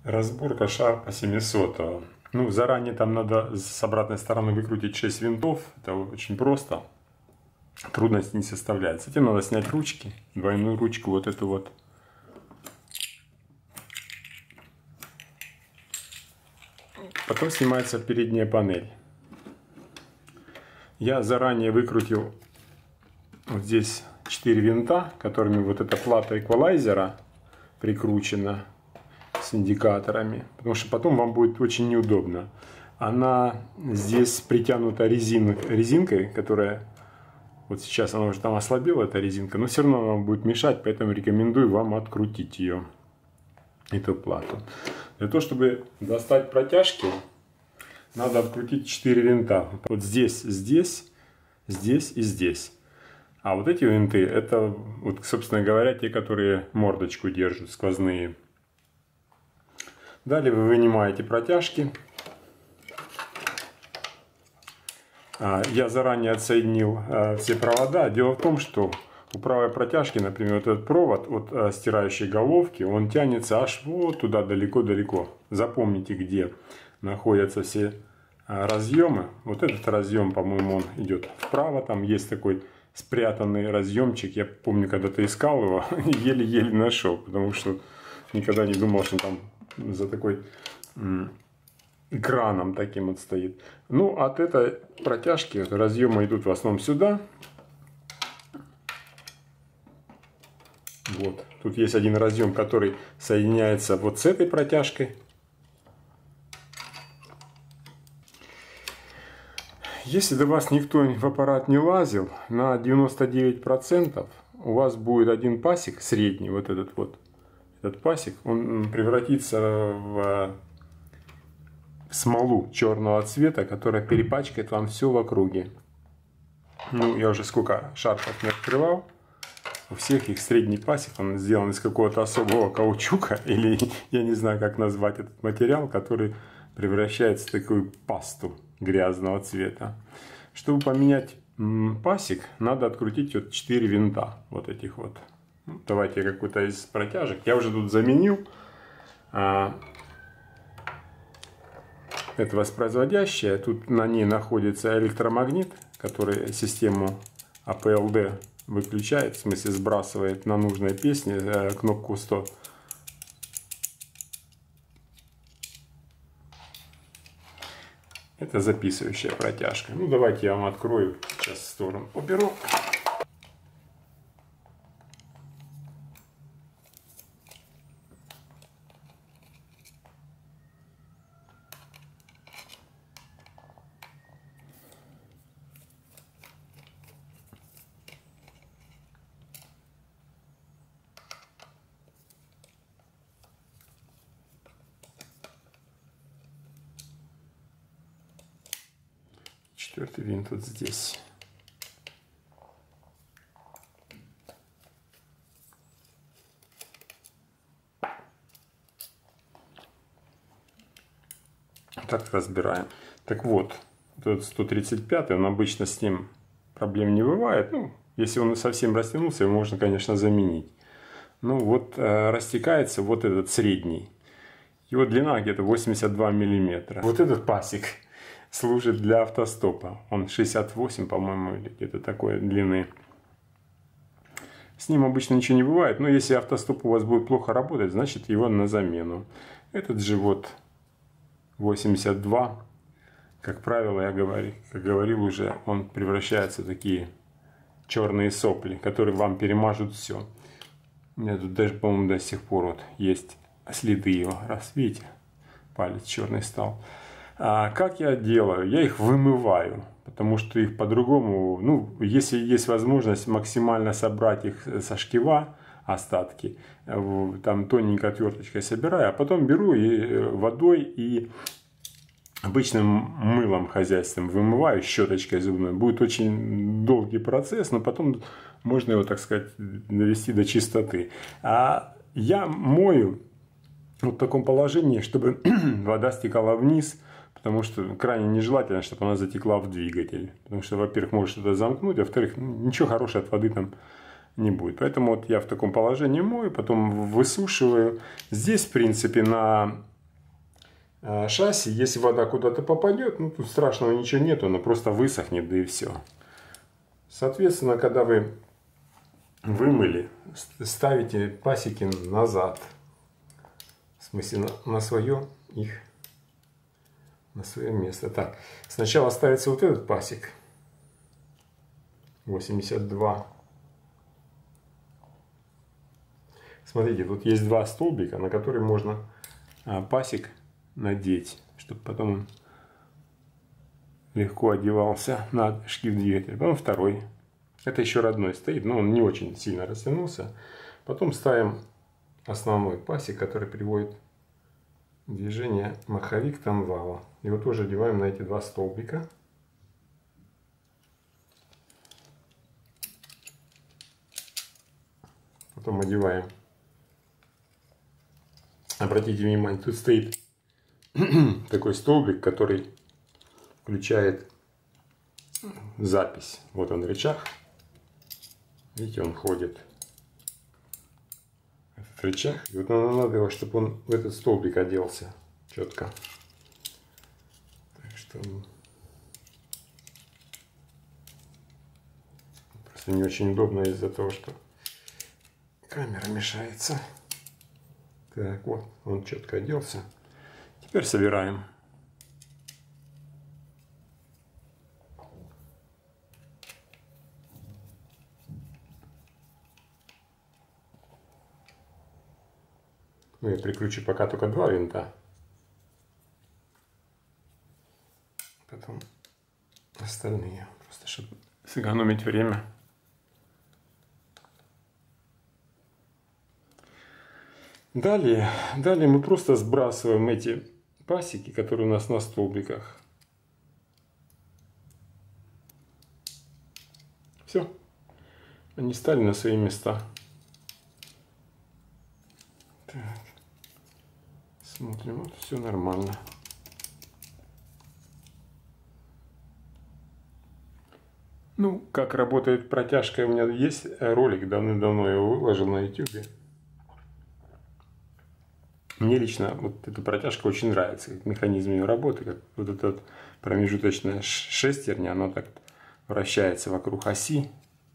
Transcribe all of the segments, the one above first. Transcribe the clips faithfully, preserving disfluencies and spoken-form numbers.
Разборка шарпа семисотого. Ну, заранее там надо с обратной стороны выкрутить шесть винтов. Это очень просто. Трудности не составляет. Затем надо снять ручки. Двойную ручку вот эту вот. Потом снимается передняя панель. Я заранее выкрутил вот здесь четыре винта, которыми вот эта плата эквалайзера прикручена с индикаторами, потому что потом вам будет очень неудобно. Она здесь притянута резин, резинкой, которая вот сейчас она уже там ослабела, эта резинка, но все равно она вам будет мешать, поэтому рекомендую вам открутить ее, эту плату. Для того, чтобы достать протяжки, надо открутить четыре винта. Вот здесь, здесь, здесь и здесь. А вот эти винты, это, вот, собственно говоря, те, которые мордочку держат, сквозные. Далее вы вынимаете протяжки. Я заранее отсоединил все провода. Дело в том, что у правой протяжки, например, вот этот провод от стирающей головки, он тянется аж вот туда далеко-далеко. Запомните, где находятся все разъемы. Вот этот разъем, по-моему, он идет вправо. Там есть такой спрятанный разъемчик. Я помню, когда-то искал его, еле-еле нашел, потому что никогда не думал, что там за такой экраном таким вот стоит. Ну, от этой протяжки разъемы идут в основном сюда. Вот. Тут есть один разъем, который соединяется вот с этой протяжкой. Если до вас никто в аппарат не лазил, на девяносто девять процентов у вас будет один пасик средний, вот этот вот, этот пасик, он превратится в смолу черного цвета, которая перепачкает вам все в округе. Ну, я уже сколько шарпов не открывал. У всех их средний пасик, он сделан из какого-то особого каучука, или я не знаю, как назвать этот материал, который превращается в такую пасту грязного цвета. Чтобы поменять пасик, надо открутить вот четыре винта, вот этих вот. Давайте какой-то из протяжек. Я уже тут заменил. Это воспроизводящая. Тут на ней находится электромагнит, который систему а пэ эл дэ выключает, в смысле сбрасывает на нужной песне кнопку сто. Это записывающая протяжка. Ну, давайте я вам открою. Сейчас в сторону уберу. Четвертый винт вот здесь. Так разбираем. Так вот, этот сто тридцать пятый, он обычно с ним проблем не бывает. Ну, если он совсем растянулся, его можно, конечно, заменить. Ну вот э, растекается вот этот средний. Его длина где-то восемьдесят два миллиметра. Вот этот пасик служит для автостопа. Он шестьдесят восемь, по-моему, или где-то такой длины. С ним обычно ничего не бывает. Но если автостоп у вас будет плохо работать, значит его на замену. Этот же вот восемьдесят два. Как правило, я говорю, как говорил уже, он превращается в такие черные сопли, которые вам перемажут все. У меня тут даже, по-моему, до сих пор вот есть следы его. Раз, видите, палец черный стал. А как я делаю? Я их вымываю, потому что их по-другому, ну, если есть возможность максимально собрать их со шкива, остатки, там тоненькой отверточкой собираю, а потом беру и водой и обычным мылом хозяйственным вымываю, щеточкой зубной. Будет очень долгий процесс, но потом можно его, так сказать, довести до чистоты. А я мою вот в таком положении, чтобы вода стекала вниз, потому что крайне нежелательно, чтобы она затекла в двигатель. Потому что, во-первых, может что-то замкнуть, а во-вторых, ничего хорошего от воды там не будет. Поэтому вот я в таком положении мою, потом высушиваю. Здесь, в принципе, на шасси. Если вода куда-то попадет, ну тут страшного ничего нету, она просто высохнет, да и все. Соответственно, когда вы вымыли, ставите пасеки назад. В смысле, на, на свое их, на свое место. Так, сначала ставится вот этот пасек. восемьдесят два. Смотрите, тут есть два столбика, на которые можно а, пасек надеть, чтобы потом он легко одевался на шкив двигателя. Потом второй. Это еще родной стоит, но он не очень сильно растянулся. Потом ставим основной пасек, который приводит в движение маховик танвала. Его тоже одеваем на эти два столбика. Потом одеваем. Обратите внимание, тут стоит такой столбик, который включает запись. Вот он рычаг. Видите, он ходит. Этот рычаг. И вот надо его, чтобы он в этот столбик оделся четко. Так что просто не очень удобно из-за того, что камера мешается. Так, вот, он четко оделся. Теперь собираем. Ну, я прикручу пока только два винта. Потом остальные. Просто чтобы сэкономить время. Далее, далее мы просто сбрасываем эти пасеки, которые у нас на столбиках. Все. Они стали на свои места. Так. Смотрим, вот все нормально. Ну, как работает протяжка, у меня есть ролик, давным-давно я его выложил на ютубе. Мне лично вот эта протяжка очень нравится, как механизм ее работы, как вот эта вот промежуточная шестерня, она так вращается вокруг оси.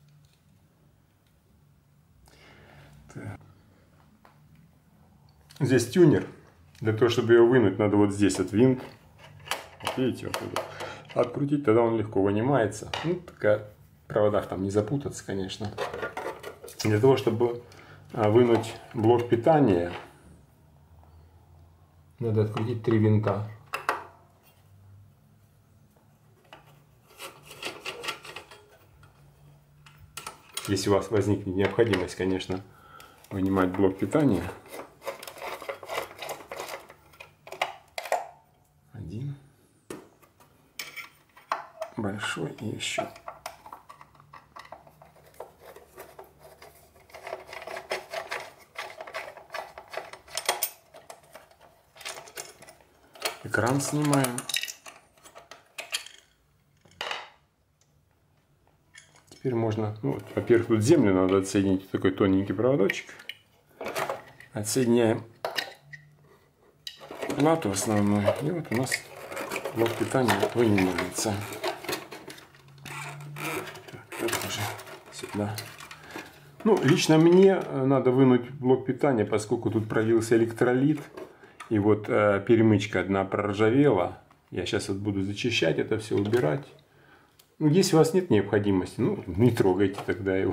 Так. Здесь тюнер. Для того, чтобы ее вынуть, надо вот здесь вот винт. Вот видите, вот это. Открутить, тогда он легко вынимается. Ну, такая, в проводах там не запутаться, конечно. Для того, чтобы вынуть блок питания, надо открутить три винта. Если у вас возникнет необходимость, конечно, вынимать блок питания. Один. Большой и еще. Экран снимаем. Теперь можно, ну, вот, во-первых, тут землю надо отсоединить, такой тоненький проводочек. Отсоединяем плату основную, и вот у нас блок питания вынимается. Так, это уже сюда. Ну, лично мне надо вынуть блок питания, поскольку тут пролился электролит. И вот э, перемычка одна проржавела. Я сейчас вот буду зачищать это все, убирать. Ну, если у вас нет необходимости, ну, не трогайте тогда его.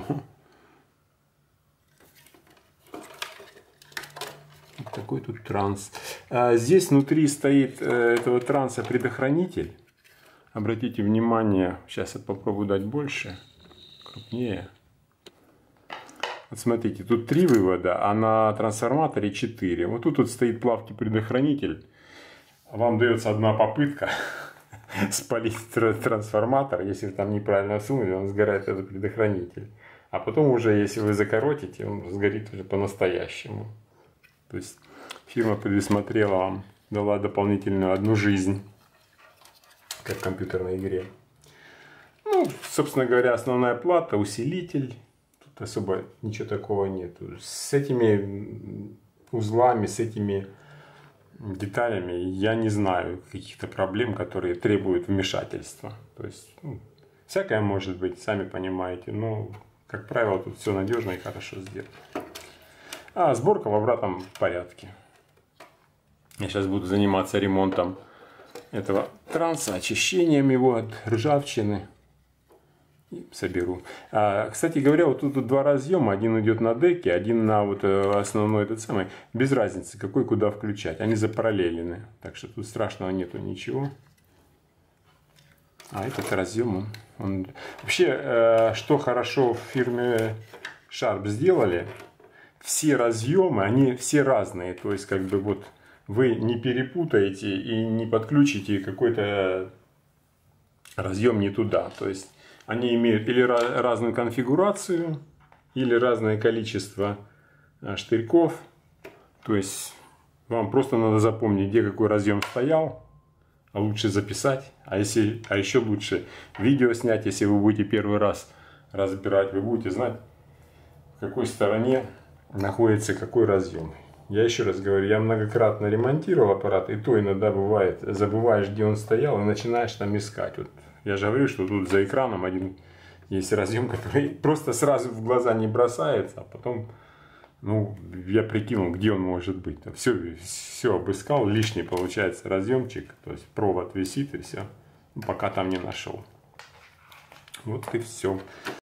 Вот такой тут транс. А здесь внутри стоит э, этого транса предохранитель. Обратите внимание, сейчас я попробую дать больше, крупнее. Вот смотрите, тут три вывода, а на трансформаторе четыре. Вот тут вот стоит плавкий предохранитель. Вам дается одна попытка спалить трансформатор. Если вы там неправильно сунули, он сгорает, этот предохранитель. А потом уже, если вы закоротите, он сгорит уже по-настоящему. То есть фирма предусмотрела вам, дала дополнительную одну жизнь, как в компьютерной игре. Ну, собственно говоря, основная плата, усилитель. Особо ничего такого нет. С этими узлами, с этими деталями я не знаю каких-то проблем, которые требуют вмешательства. То есть, ну, всякое может быть, сами понимаете, но, как правило, тут все надежно и хорошо сделано. А сборка в обратном порядке. Я сейчас буду заниматься ремонтом этого транса, очищением его от ржавчины. И соберу. А, кстати говоря, вот тут, тут два разъема. Один идет на деке, один на вот основной этот самый. Без разницы, какой куда включать. Они запараллелены. Так что тут страшного нету ничего. А этот разъем, он, он... Вообще, э, что хорошо в фирме Sharp сделали, все разъемы, они все разные. То есть, как бы вот вы не перепутаете и не подключите какой-то разъем не туда. То есть, они имеют или разную конфигурацию, или разное количество штырьков. То есть, вам просто надо запомнить, где какой разъем стоял. А лучше записать. А, если, а еще лучше видео снять, если вы будете первый раз разбирать. Вы будете знать, в какой стороне находится какой разъем. Я еще раз говорю, я многократно ремонтировал аппарат. И то иногда бывает, забываешь, где он стоял, и начинаешь там искать. Вот. Я же говорю, что тут за экраном один есть разъем, который просто сразу в глаза не бросается, а потом, ну, я прикинул, где он может быть. Все, все обыскал, лишний получается разъемчик, то есть провод висит и все, пока там не нашел. Вот и все.